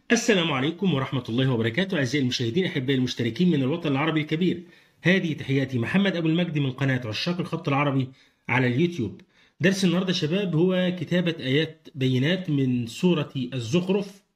السلام عليكم ورحمة الله وبركاته أعزائي المشاهدين أحبائي المشتركين من الوطن العربي الكبير. هذه تحياتي محمد أبو المجد من قناة عشاق الخط العربي على اليوتيوب. درس النهاردة يا شباب هو كتابة آيات بينات من سورة الزخرف.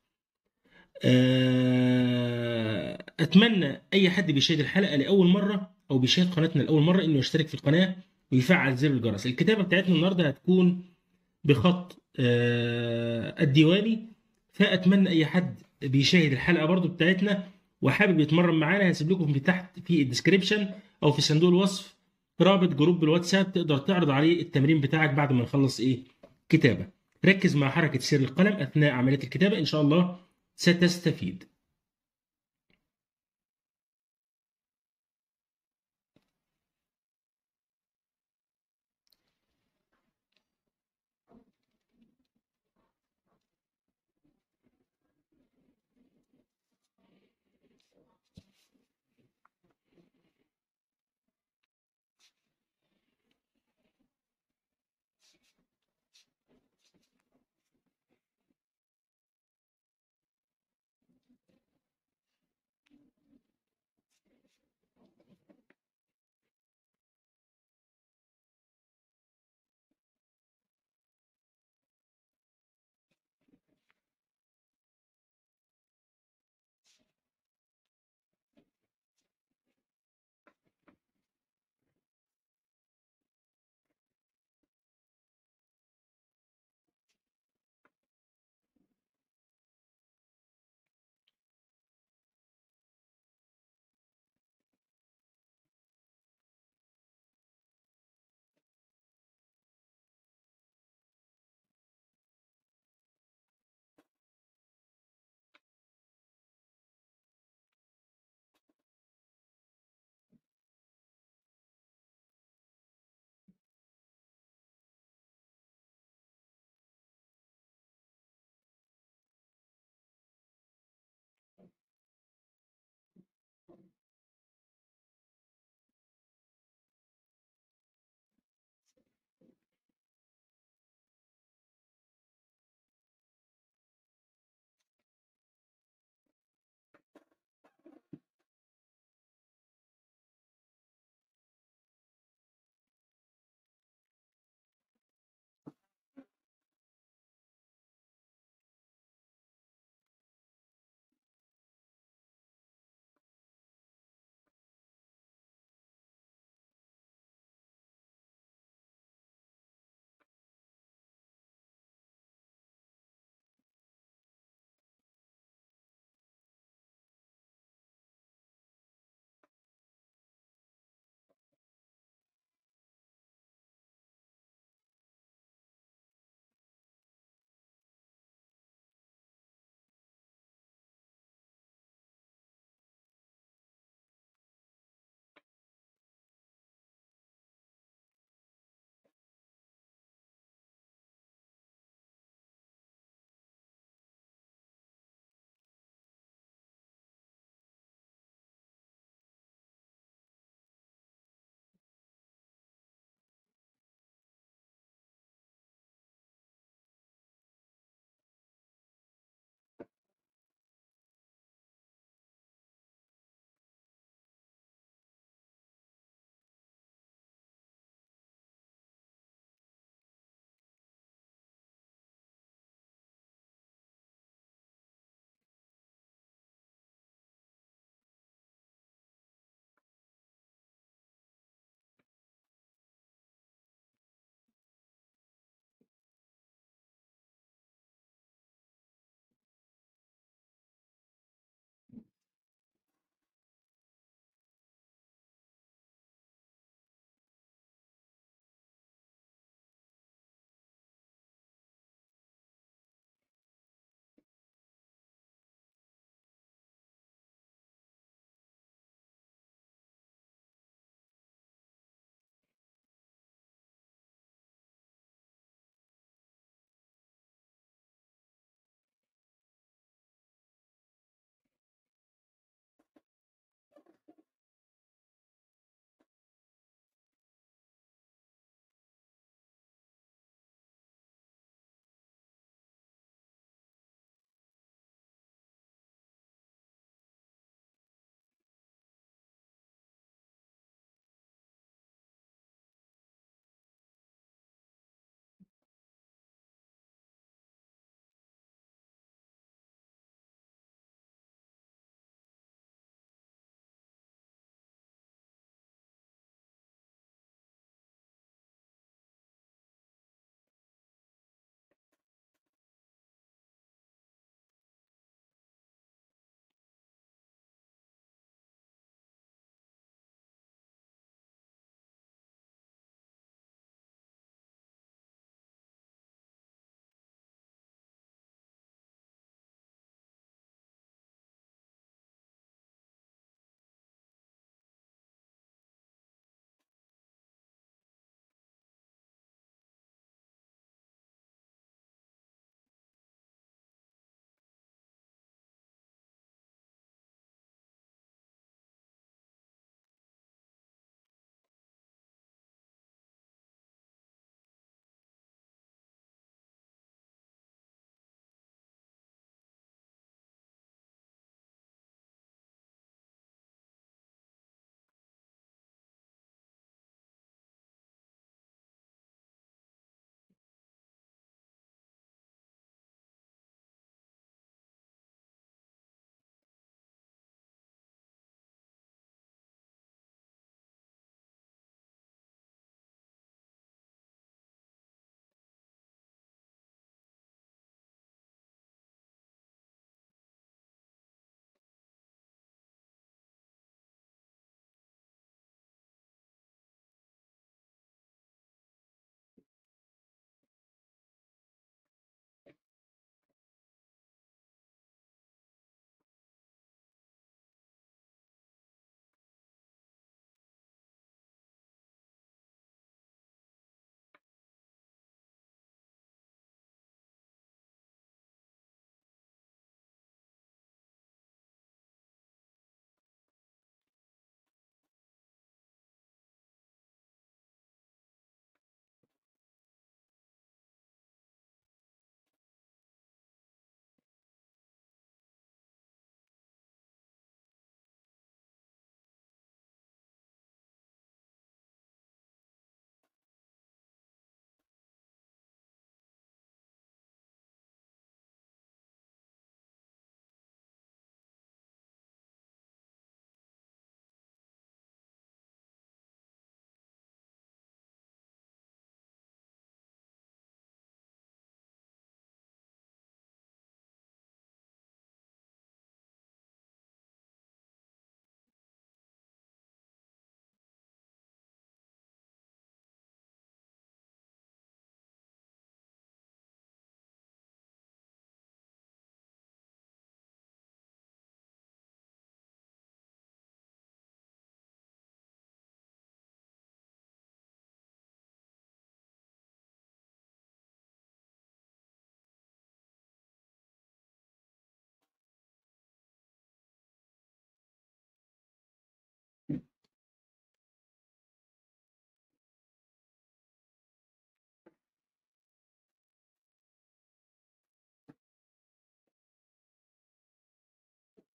أتمنى أي حد بيشاهد الحلقة لأول مرة أو بيشاهد قناتنا لأول مرة إنه يشترك في القناة ويفعل زر الجرس. الكتابة بتاعتنا النهاردة هتكون بخط الديواني. فأتمنى أي حد بيشاهد الحلقة برضو بتاعتنا وحابب يتمرن معانا، هسيب لكم في تحت في الديسكريبشن أو في صندوق الوصف رابط جروب الواتساب تقدر تعرض عليه التمرين بتاعك بعد ما نخلص كتابة. ركز مع حركة سير القلم أثناء عملية الكتابة، إن شاء الله ستستفيد.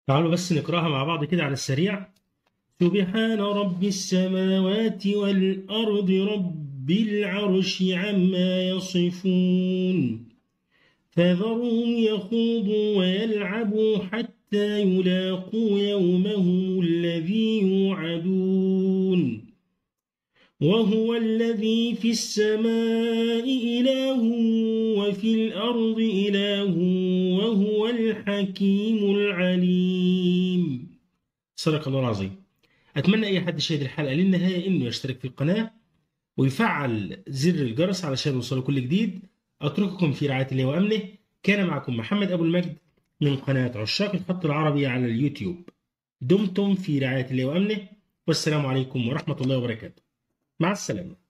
تعالوا بس نقراها مع بعض كده على السريع. سبحان رب السماوات والأرض رب العرش عما يصفون فذرهم يخوضوا ويلعبوا حتى يلاقوا يومهم الذي يوعدون وهو الذي في السماء إله وفي الأرض إله وهو الحكيم العليم. صدق الله العظيم. أتمنى أي حد شاهد الحلقة للنهاية إنه يشترك في القناة ويفعل زر الجرس علشان يوصله كل جديد. أترككم في رعاية الله وأمنه. كان معكم محمد أبو المجد من قناة عشاق الخط العربي على اليوتيوب. دمتم في رعاية الله وأمنه، والسلام عليكم ورحمة الله وبركاته. مع السلامة.